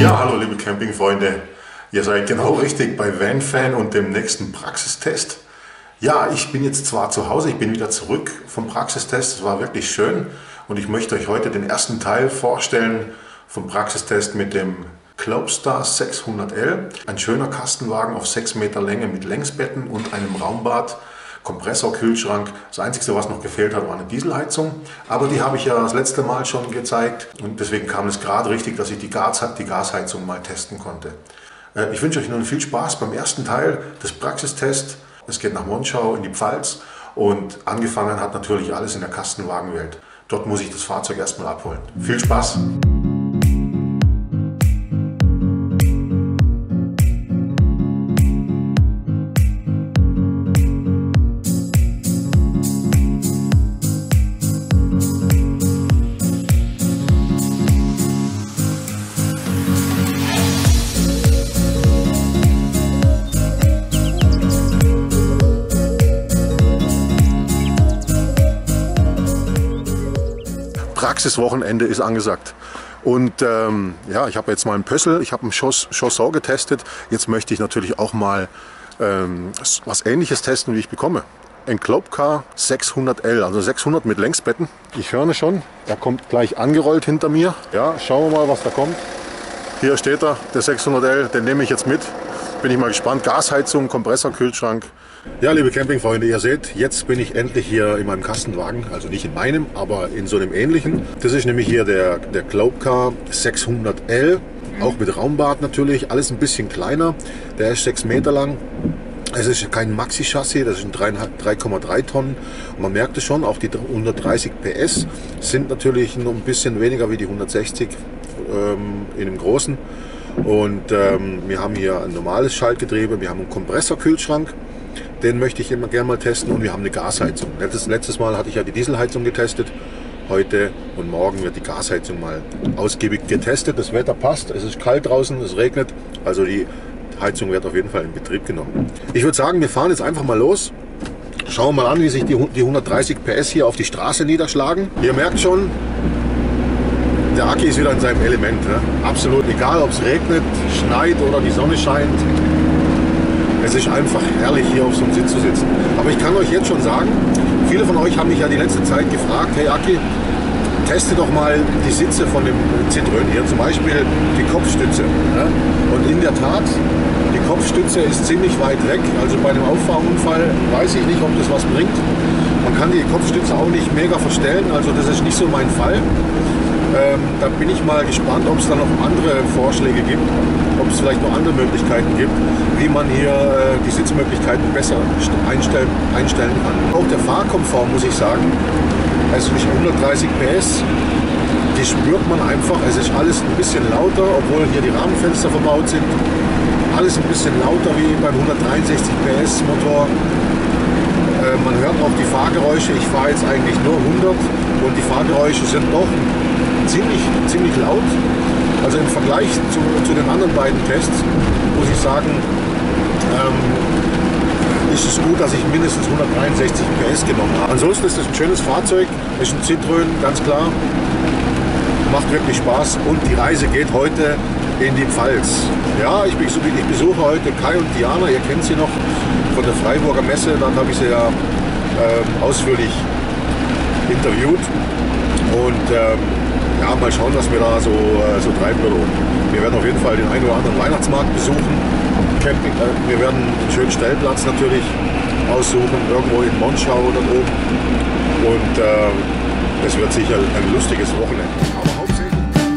Ja, hallo liebe Campingfreunde. Ihr seid genau richtig bei VanFan und dem nächsten Praxistest. Ja, ich bin jetzt zwar zu Hause, ich bin wieder zurück vom Praxistest. Es war wirklich schön und ich möchte euch heute den ersten Teil vorstellen vom Praxistest mit dem Globestar 600L. Ein schöner Kastenwagen auf 6 Meter Länge mit Längsbetten und einem Raumbad. Kompressorkühlschrank. Das Einzige, was noch gefehlt hat, war eine Dieselheizung. Aber die habe ich ja das letzte Mal schon gezeigt und deswegen kam es gerade richtig, dass ich die Gasheizung mal testen konnte. Ich wünsche euch nun viel Spaß beim ersten Teil des Praxistests. Es geht nach Monschau in die Pfalz und angefangen hat natürlich alles in der Kastenwagenwelt. Dort muss ich das Fahrzeug erstmal abholen. Viel Spaß! Praxiswochenende ist angesagt. Und ja, ich habe jetzt mal einen Pössl, ich habe einen Chausseur getestet. Jetzt möchte ich natürlich auch mal was Ähnliches testen, wie ich bekomme. Ein Globestar 600L, also 600 mit Längsbetten. Ich höre schon, er kommt gleich angerollt hinter mir. Ja, schauen wir mal, was da kommt. Hier steht er, der 600L, den nehme ich jetzt mit. Bin ich mal gespannt. Gasheizung, Kompressorkühlschrank. Ja, liebe Campingfreunde, ihr seht, jetzt bin ich endlich hier in meinem Kastenwagen, also nicht in meinem, aber in so einem ähnlichen. Das ist nämlich hier der Globestar 600L, auch mit Raumbad natürlich, alles ein bisschen kleiner. Der ist 6 Meter lang. Es ist kein Maxi-Chassis, das sind 3,3 Tonnen. Und man merkt es schon, auch die 130 PS sind natürlich noch ein bisschen weniger wie die 160 in dem großen. Und wir haben hier ein normales Schaltgetriebe, wir haben einen Kompressorkühlschrank. Den möchte ich immer gerne mal testen und wir haben eine Gasheizung. Letztes Mal hatte ich ja die Dieselheizung getestet. Heute und morgen wird die Gasheizung mal ausgiebig getestet. Das Wetter passt, es ist kalt draußen, es regnet. Also die Heizung wird auf jeden Fall in Betrieb genommen. Ich würde sagen, wir fahren jetzt einfach mal los. Schauen wir mal an, wie sich die 130 PS hier auf die Straße niederschlagen. Ihr merkt schon, der Aki ist wieder in seinem Element. Ne? Absolut egal, ob es regnet, schneit oder die Sonne scheint. Es ist einfach herrlich, hier auf so einem Sitz zu sitzen. Aber ich kann euch jetzt schon sagen, viele von euch haben mich ja die letzte Zeit gefragt, hey Aki, teste doch mal die Sitze von dem Citroën hier, zum Beispiel die Kopfstütze. Ja? Und in der Tat, die Kopfstütze ist ziemlich weit weg. Also bei einem Auffahrunfall weiß ich nicht, ob das was bringt. Man kann die Kopfstütze auch nicht mega verstellen, also das ist nicht so mein Fall. Da bin ich mal gespannt, ob es da noch andere Vorschläge gibt, ob es vielleicht noch andere Möglichkeiten gibt, wie man hier die Sitzmöglichkeiten besser einstellen kann. Auch der Fahrkomfort, muss ich sagen, also nicht 130 PS, die spürt man einfach. Es ist alles ein bisschen lauter, obwohl hier die Rahmenfenster verbaut sind. Alles ein bisschen lauter wie beim 163 PS Motor. Man hört auch die Fahrgeräusche. Ich fahre jetzt eigentlich nur 100 und die Fahrgeräusche sind doch ziemlich laut. Also im Vergleich zu den anderen beiden Tests muss ich sagen, ist es gut, dass ich mindestens 163 PS genommen habe. Ansonsten ist es ein schönes Fahrzeug, ist ein Citroën, ganz klar. Macht wirklich Spaß und die Reise geht heute in die Pfalz. Ja, ich besuche heute Kai und Diana, ihr kennt sie noch von der Freiburger Messe, dann habe ich sie ja ausführlich interviewt und ja, mal schauen, was wir da so treiben werden. Wir werden auf jeden Fall den einen oder anderen Weihnachtsmarkt besuchen, Camping, wir werden einen schönen Stellplatz natürlich aussuchen, irgendwo in Monschau oder oben und es wird sicher ein lustiges Wochenende. Aber hauptsächlich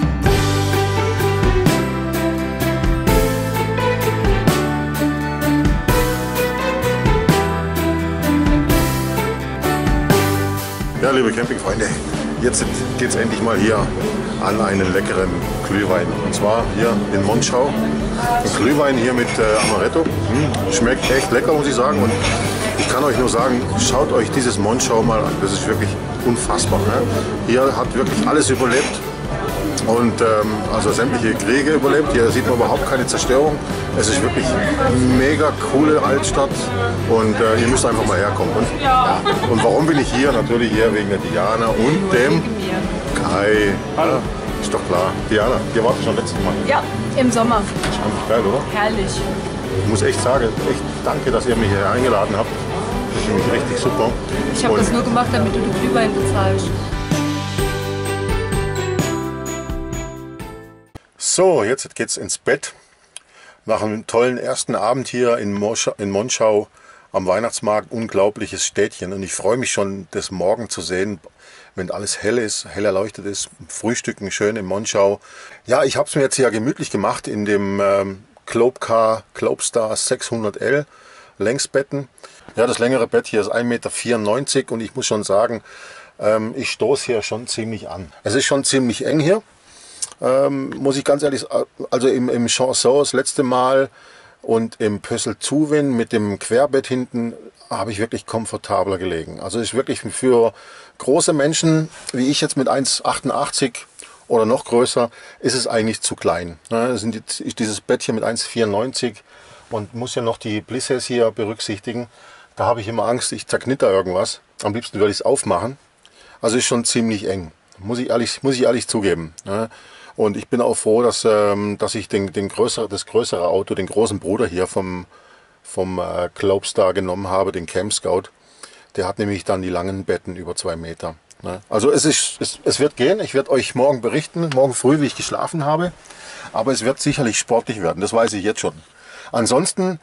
ja, liebe Campingfreunde, jetzt geht es endlich mal hier an einen leckeren Glühwein. Und zwar hier in Monschau. Ein Glühwein hier mit Amaretto. Schmeckt echt lecker, muss ich sagen. Und ich kann euch nur sagen, schaut euch dieses Monschau mal an. Das ist wirklich unfassbar. Ne? Hier hat wirklich alles überlebt. Und also sämtliche Kriege überlebt. Hier sieht man überhaupt keine Zerstörung. Es ist wirklich eine mega coole Altstadt und ihr müsst einfach mal herkommen. Und, ja. Und warum bin ich hier? Natürlich hier wegen der Diana und dem Kai. Hallo. Ist doch klar. Diana, ihr wart schon letztes Mal. Ja, im Sommer. Das ist einfach geil, oder? Herrlich. Ich muss echt sagen, echt danke, dass ihr mich hier eingeladen habt. Das ist für mich richtig super. Ich habe das nur gemacht, damit du die Glühwein bezahlst. So, jetzt geht's ins Bett. Nach einem tollen ersten Abend hier in Monschau am Weihnachtsmarkt. Unglaubliches Städtchen. Und ich freue mich schon, das morgen zu sehen, wenn alles hell ist, hell erleuchtet ist. Frühstücken schön in Monschau. Ja, ich habe es mir jetzt hier gemütlich gemacht in dem Globestar 600L Längsbetten. Ja, das längere Bett hier ist 1,94 Meter und ich muss schon sagen, ich stoße hier schon ziemlich an. Es ist schon ziemlich eng hier. Muss ich ganz ehrlich sagen, also im Chanson das letzte Mal und im Pössl-Zuwin mit dem Querbett hinten habe ich wirklich komfortabler gelegen. Also ist wirklich für große Menschen, wie ich jetzt mit 1,88 oder noch größer, ist es eigentlich zu klein. Dieses Bett hier mit 1,94 und muss ja noch die Blisses hier berücksichtigen. Da habe ich immer Angst, ich zerknitter irgendwas. Am liebsten würde ich es aufmachen. Also ist schon ziemlich eng, muss ich ehrlich zugeben. Und ich bin auch froh, dass ich das größere Auto, den großen Bruder hier vom Globestar genommen habe, den Camp Scout. Der hat nämlich dann die langen Betten über 2 Meter. Also es wird gehen. Ich werde euch morgen berichten, morgen früh, wie ich geschlafen habe. Aber es wird sicherlich sportlich werden, das weiß ich jetzt schon. Ansonsten,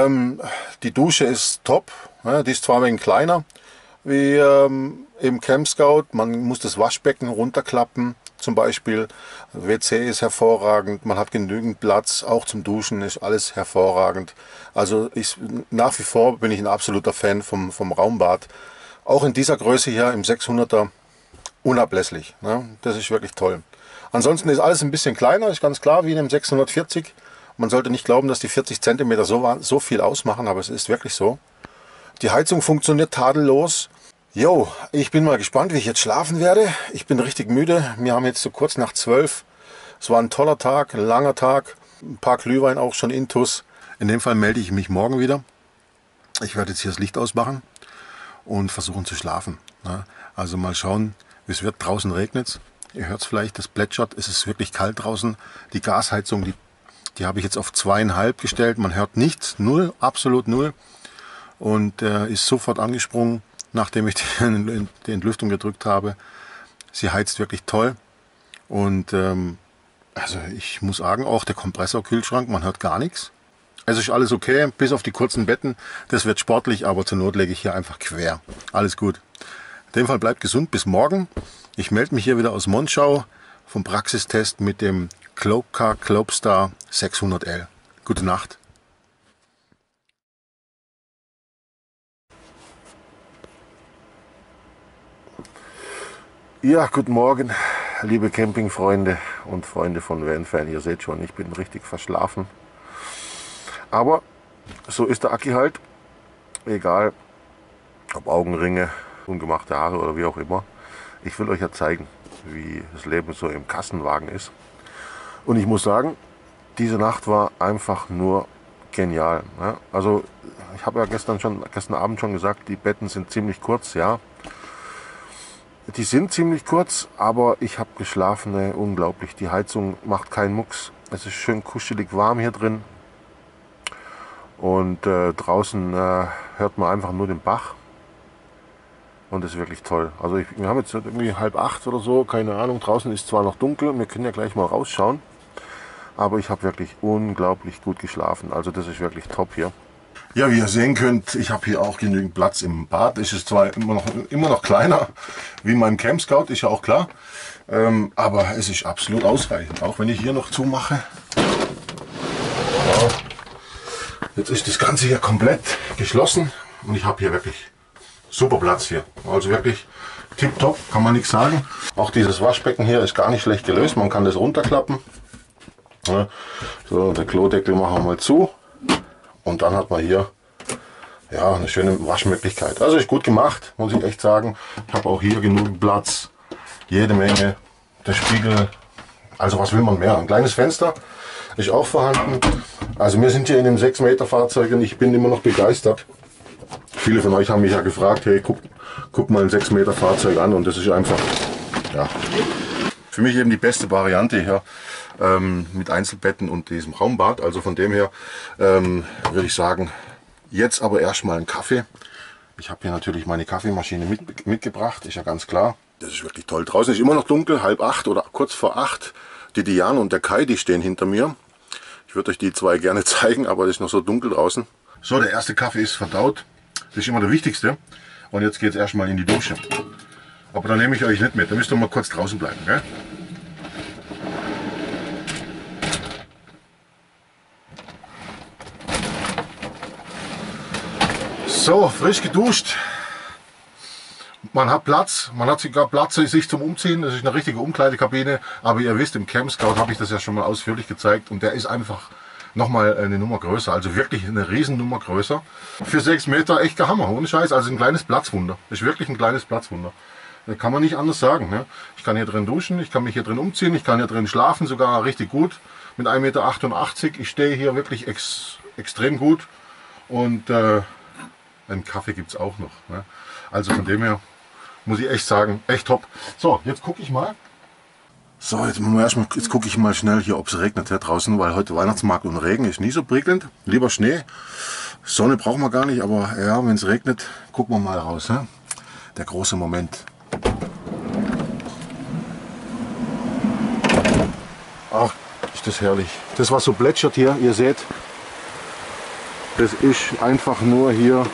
die Dusche ist top. Die ist zwar ein wenig kleiner wie im Camp Scout. Man muss das Waschbecken runterklappen. Zum Beispiel, WC ist hervorragend, man hat genügend Platz, auch zum Duschen ist alles hervorragend. Also nach wie vor bin ich ein absoluter Fan vom Raumbad. Auch in dieser Größe hier im 600er unablässlich. Ne? Das ist wirklich toll. Ansonsten ist alles ein bisschen kleiner, ist ganz klar, wie in dem 640. Man sollte nicht glauben, dass die 40 cm so viel ausmachen, aber es ist wirklich so. Die Heizung funktioniert tadellos. Jo, ich bin mal gespannt, wie ich jetzt schlafen werde. Ich bin richtig müde. Wir haben jetzt so kurz nach 12. Es war ein toller Tag, ein langer Tag. Ein paar Glühwein auch schon intus. In dem Fall melde ich mich morgen wieder. Ich werde jetzt hier das Licht ausmachen und versuchen zu schlafen. Also mal schauen, wie es wird. Draußen regnet es. Ihr hört es vielleicht, das plätschert. Es ist wirklich kalt draußen. Die Gasheizung, die habe ich jetzt auf 2,5 gestellt. Man hört nichts, null, absolut null. Und ist sofort angesprungen, nachdem ich die Entlüftung gedrückt habe. Sie heizt wirklich toll. Und also ich muss sagen, auch der Kompressorkühlschrank, man hört gar nichts. Es ist alles okay, bis auf die kurzen Betten. Das wird sportlich, aber zur Not lege ich hier einfach quer. Alles gut. In dem Fall bleibt gesund, bis morgen. Ich melde mich hier wieder aus Monschau vom Praxistest mit dem Globestar 600L. Gute Nacht. Ja, guten Morgen, liebe Campingfreunde und Freunde von Vanfan. Ihr seht schon, ich bin richtig verschlafen. Aber so ist der Aki halt. Egal, ob Augenringe, ungemachte Haare oder wie auch immer. Ich will euch ja zeigen, wie das Leben so im Kassenwagen ist. Und ich muss sagen, diese Nacht war einfach nur genial. Also ich habe ja gestern Abend schon gesagt, die Betten sind ziemlich kurz, ja. Die sind ziemlich kurz, aber ich habe geschlafen, unglaublich. Die Heizung macht keinen Mucks. Es ist schön kuschelig warm hier drin. Und draußen hört man einfach nur den Bach. Und das ist wirklich toll. Also wir haben jetzt irgendwie 7:30 oder so, keine Ahnung. Draußen ist zwar noch dunkel, wir können ja gleich mal rausschauen. Aber ich habe wirklich unglaublich gut geschlafen. Also das ist wirklich top hier. Ja, wie ihr sehen könnt, ich habe hier auch genügend Platz im Bad. Es ist zwar immer noch kleiner wie mein Camp Scout, ist ja auch klar. Aber es ist absolut ausreichend. Auch wenn ich hier noch zumache. Ja, jetzt ist das Ganze hier komplett geschlossen. Und ich habe hier wirklich super Platz hier. Also wirklich tipptopp, kann man nichts sagen. Auch dieses Waschbecken hier ist gar nicht schlecht gelöst. Man kann das runterklappen. Ja, so, der Klodeckel machen wir mal zu. Und dann hat man hier ja, eine schöne Waschmöglichkeit. Also ist gut gemacht, muss ich echt sagen. Ich habe auch hier genug Platz, jede Menge. Der Spiegel, also was will man mehr? Ein kleines Fenster ist auch vorhanden. Also wir sind hier in einem 6 Meter Fahrzeug und ich bin immer noch begeistert. Viele von euch haben mich ja gefragt, hey, guck mal ein 6 Meter Fahrzeug an und das ist einfach, ja, für mich eben die beste Variante hier mit Einzelbetten und diesem Raumbad. Also von dem her würde ich sagen, jetzt aber erstmal einen Kaffee. Ich habe hier natürlich meine Kaffeemaschine mitgebracht, ist ja ganz klar. Das ist wirklich toll. Draußen ist immer noch dunkel, 7:30 oder kurz vor 8. Die Diane und der Kai, die stehen hinter mir. Ich würde euch die zwei gerne zeigen, aber es ist noch so dunkel draußen. So, der erste Kaffee ist verdaut. Das ist immer der wichtigste. Und jetzt geht es erstmal in die Dusche. Aber da nehme ich euch nicht mit. Da müsst ihr mal kurz draußen bleiben. Gell? So, frisch geduscht. Man hat Platz, man hat sogar Platz sich zum Umziehen. Das ist eine richtige Umkleidekabine. Aber ihr wisst, im Camp Scout habe ich das ja schon mal ausführlich gezeigt. Und der ist einfach nochmal eine Nummer größer. Also wirklich eine Riesennummer größer. Für 6 Meter echt Hammer, ohne Scheiß. Also ein kleines Platzwunder. Das ist wirklich ein kleines Platzwunder. Da kann man nicht anders sagen. Ne? Ich kann hier drin duschen, ich kann mich hier drin umziehen, ich kann hier drin schlafen, sogar richtig gut. Mit 1,88 Meter. Ich stehe hier wirklich extrem gut. Und einen Kaffee gibt es auch noch. Ne? Also von dem her muss ich echt sagen, echt top. So, jetzt gucke ich mal. So, jetzt gucke ich mal schnell hier, ob es regnet hier draußen, weil heute Weihnachtsmarkt und Regen ist nie so prickelnd. Lieber Schnee. Sonne brauchen wir gar nicht, aber ja, wenn es regnet, gucken wir mal raus. Ne? Der große Moment. Ach, ist das herrlich. Das, was so plätschert hier, ihr seht, das ist einfach nur hier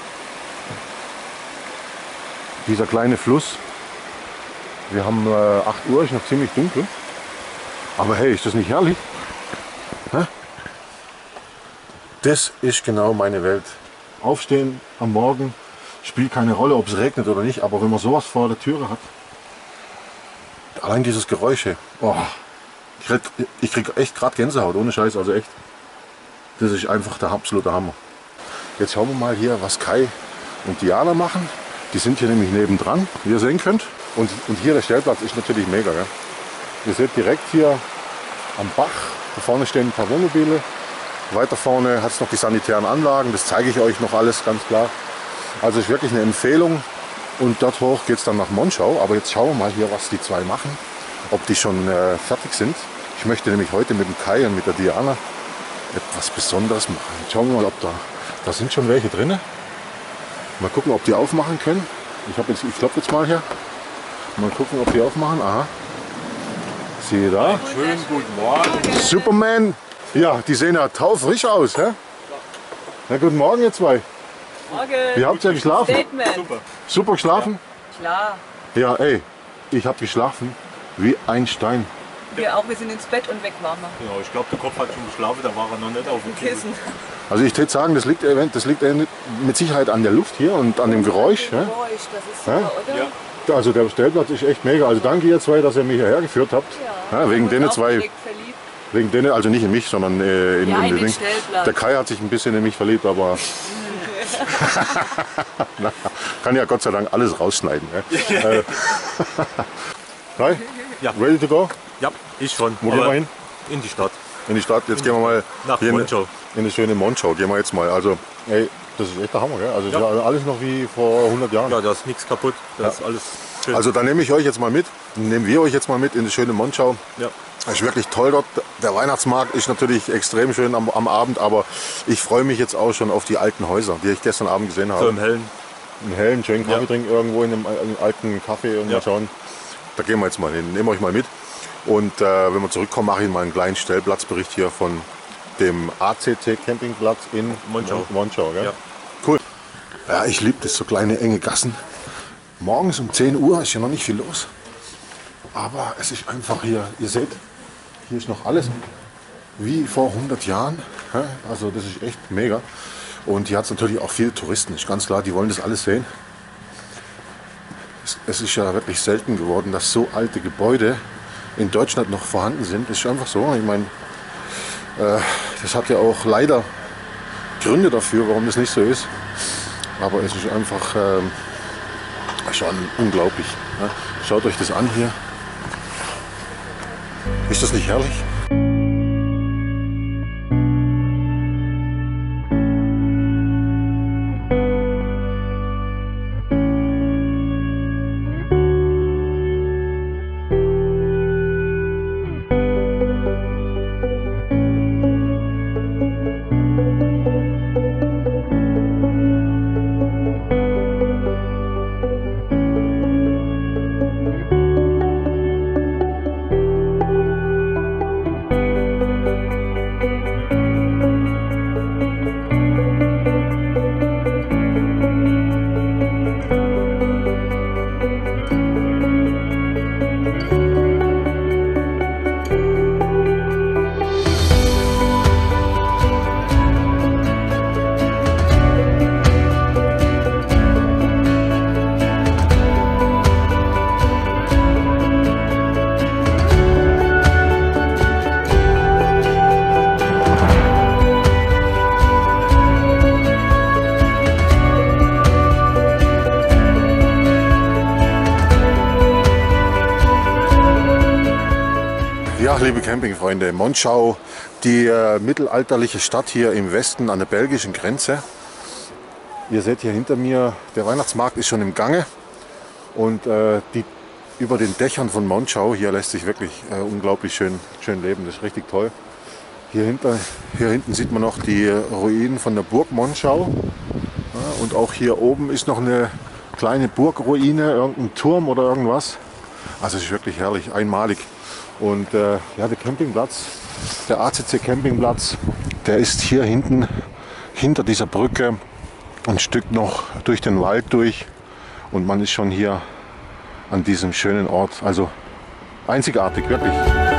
dieser kleine Fluss. Wir haben 8 Uhr, ist noch ziemlich dunkel. Aber hey, ist das nicht herrlich? Hä? Das ist genau meine Welt. Aufstehen am Morgen spielt keine Rolle, ob es regnet oder nicht. Aber wenn man sowas vor der Türe hat, allein dieses Geräusch, oh, ich krieg echt gerade Gänsehaut, ohne Scheiß, also echt. Das ist einfach der absolute Hammer. Jetzt schauen wir mal hier, was Kai und Diana machen. Die sind hier nämlich nebendran, wie ihr sehen könnt. Und hier der Stellplatz ist natürlich mega. Ja. Ihr seht direkt hier am Bach, da vorne stehen ein paar Wohnmobile. Weiter vorne hat es noch die sanitären Anlagen, das zeige ich euch noch alles ganz klar. Also ist wirklich eine Empfehlung. Und dort hoch geht es dann nach Monschau. Aber jetzt schauen wir mal hier, was die zwei machen, ob die schon fertig sind. Ich möchte nämlich heute mit dem Kai und mit der Diana etwas Besonderes machen. Jetzt schauen wir mal, ob da sind schon welche drin. Mal gucken, ob die aufmachen können. Ich klopfe jetzt mal hier. Mal gucken, ob die aufmachen. Aha. Siehe da. Schönen guten Morgen. Superman. Ja, die sehen ja taufrisch aus. Hä? Na, guten Morgen, ihr zwei. Morgen. Wie habt ihr geschlafen? Statement. Super. Super geschlafen? Klar. Ja, ey. Ich habe geschlafen wie ein Stein. Wir auch, wir sind ins Bett und weg waren wir. Genau, ich glaube, der Kopf hat schon geschlafen, da war er noch nicht auf dem Kissen. Kissen. Also ich würde sagen, das liegt mit Sicherheit an der Luft hier und an dem Geräusch. Ja? Geräusch, das ist super, oder? Ja. Also der Stellplatz ist echt mega. Also danke ihr zwei, dass ihr mich hierher geführt habt. Ja, wegen denen zwei. Verliebt. Wegen denen, also nicht in mich, sondern in Ja, in den den Ding. Stellplatz. Der Kai hat sich ein bisschen in mich verliebt, aber na, kann ja Gott sei Dank alles rausschneiden. Ne? Kai, Ja. ready to go? Ja, ich schon. Wo gehen wir hin? In die Stadt. In die Stadt. Jetzt gehen wir mal Nach hier Monschau. in die schöne Monschau. Gehen wir jetzt mal. Also, ey, das ist echt der Hammer. Gell? Also ist ja alles noch wie vor 100 Jahren. Ja, da ist nichts kaputt. Das ist alles schön. Also da nehme ich euch jetzt mal mit, nehmen wir euch jetzt mal mit in die schöne Monschau. ja. Es ist wirklich toll dort. Der Weihnachtsmarkt ist natürlich extrem schön am Abend, aber ich freue mich jetzt auch schon auf die alten Häuser, die ich gestern Abend gesehen habe. So im Hellen. Einen hellen, schönen Kaffee Ja. trinken irgendwo in einem alten Café und mal schauen. Da gehen wir jetzt mal hin, nehmen euch mal mit. Und wenn wir zurückkommen, mache ich mal einen kleinen Stellplatzbericht hier von dem ACT Campingplatz in Monschau, gell? Ja. Cool. Ja, ich liebe das, so kleine enge Gassen. Morgens um 10 Uhr ist hier noch nicht viel los. Aber es ist einfach hier, ihr seht, hier ist noch alles wie vor 100 Jahren. Also das ist echt mega. Und hier hat es natürlich auch viele Touristen, ist ganz klar, die wollen das alles sehen. Es ist ja wirklich selten geworden, dass so alte Gebäude in Deutschland noch vorhanden sind. Das ist einfach so. Ich meine, das hat ja auch leider Gründe dafür, warum das nicht so ist. Aber es ist einfach schon unglaublich. Ne? Schaut euch das an hier. Ist das nicht herrlich? Ja, liebe Campingfreunde, Monschau, die mittelalterliche Stadt hier im Westen an der belgischen Grenze. Ihr seht hier hinter mir, der Weihnachtsmarkt ist schon im Gange und über den Dächern von Monschau, hier lässt sich wirklich unglaublich schön leben, das ist richtig toll. Hier hinten sieht man noch die Ruinen von der Burg Monschau, ja, und auch hier oben ist noch eine kleine Burgruine, irgendein Turm oder irgendwas. Also es ist wirklich herrlich, einmalig. Und ja, der Campingplatz, der ACC Campingplatz, der ist hier hinten, hinter dieser Brücke, ein Stück noch durch den Wald durch und man ist schon hier an diesem schönen Ort. Also einzigartig, wirklich.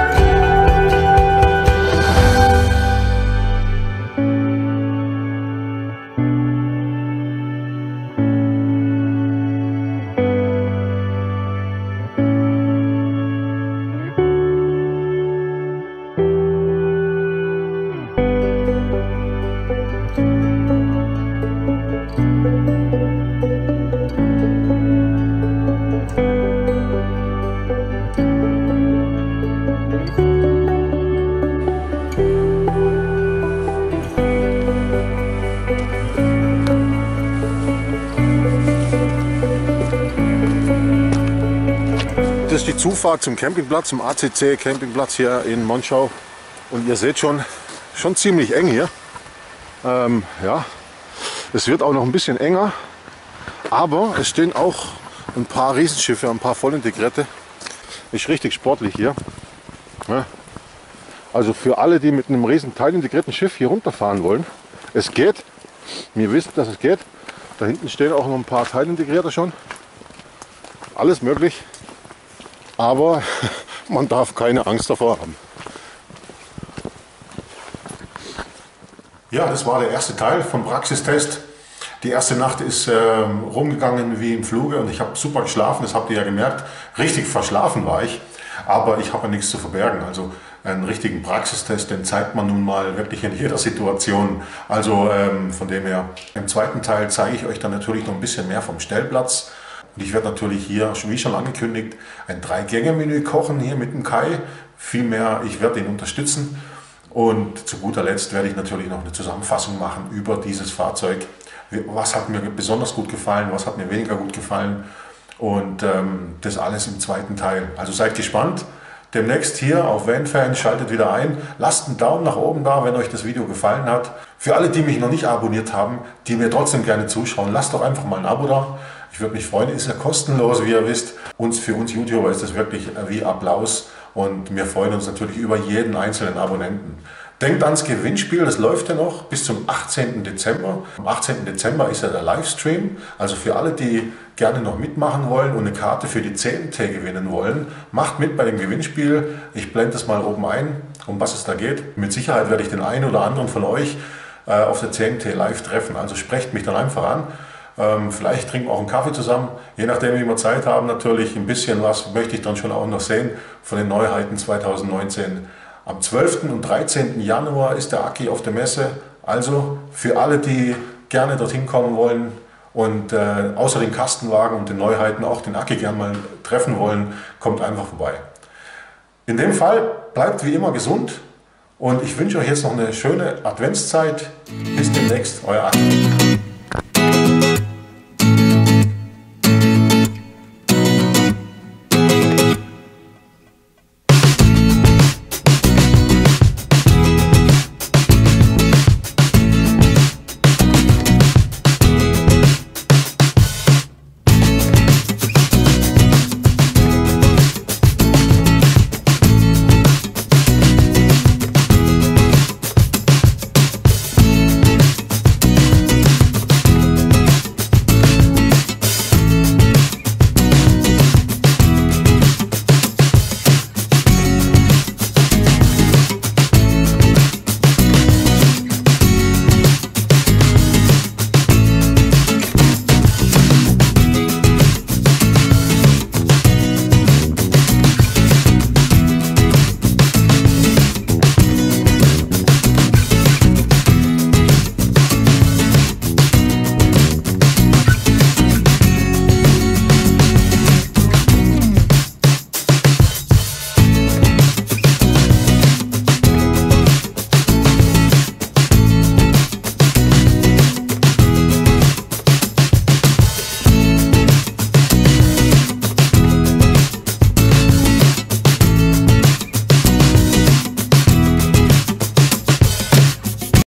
Das ist die Zufahrt zum Campingplatz, zum ACC Campingplatz hier in Monschau. Und ihr seht schon ziemlich eng hier. Ja, es wird auch noch ein bisschen enger, aber es stehen auch ein paar Riesenschiffe, ein paar Vollintegrierte. Ist richtig sportlich hier. Ja. Also für alle, die mit einem riesen teilintegrierten Schiff hier runterfahren wollen, es geht. Wir wissen, dass es geht. Da hinten stehen auch noch ein paar Teilintegrierte schon. Alles möglich. Aber man darf keine Angst davor haben. Ja, das war der erste Teil vom Praxistest. Die erste Nacht ist rumgegangen wie im Fluge und ich habe super geschlafen, das habt ihr ja gemerkt. Richtig verschlafen war ich, aber ich habe ja nichts zu verbergen. Also einen richtigen Praxistest, den zeigt man nun mal wirklich in jeder Situation. Also von dem her, im zweiten Teil zeige ich euch dann natürlich noch ein bisschen mehr vom Stellplatz. Und ich werde natürlich hier, wie schon angekündigt, ein 3-Gänge-Menü kochen hier mit dem Kai. Vielmehr, ich werde ihn unterstützen. Und zu guter Letzt werde ich natürlich noch eine Zusammenfassung machen über dieses Fahrzeug. Was hat mir besonders gut gefallen, was hat mir weniger gut gefallen. Und das alles im zweiten Teil. Also seid gespannt. Demnächst hier auf Vanfan, schaltet wieder ein. Lasst einen Daumen nach oben da, wenn euch das Video gefallen hat. Für alle, die mich noch nicht abonniert haben, die mir trotzdem gerne zuschauen, lasst doch einfach mal ein Abo da. Ich würde mich freuen, ist ja kostenlos, wie ihr wisst. Für uns YouTuber ist das wirklich wie Applaus und wir freuen uns natürlich über jeden einzelnen Abonnenten. Denkt ans Gewinnspiel, das läuft ja noch bis zum 18. Dezember. Am 18. Dezember ist ja der Livestream. Also für alle, die gerne noch mitmachen wollen und eine Karte für die CMT gewinnen wollen, macht mit bei dem Gewinnspiel. Ich blende das mal oben ein, um was es da geht. Mit Sicherheit werde ich den einen oder anderen von euch auf der CMT live treffen. Also sprecht mich dann einfach an. Vielleicht trinken wir auch einen Kaffee zusammen, je nachdem wie wir Zeit haben natürlich. Ein bisschen was möchte ich dann schon auch noch sehen von den Neuheiten 2019. Am 12. und 13. Januar ist der Aki auf der Messe. Also für alle, die gerne dorthin kommen wollen und außer den Kastenwagen und den Neuheiten auch den Aki gerne mal treffen wollen, kommt einfach vorbei. In dem Fall bleibt wie immer gesund und ich wünsche euch jetzt noch eine schöne Adventszeit. Bis demnächst, euer Aki.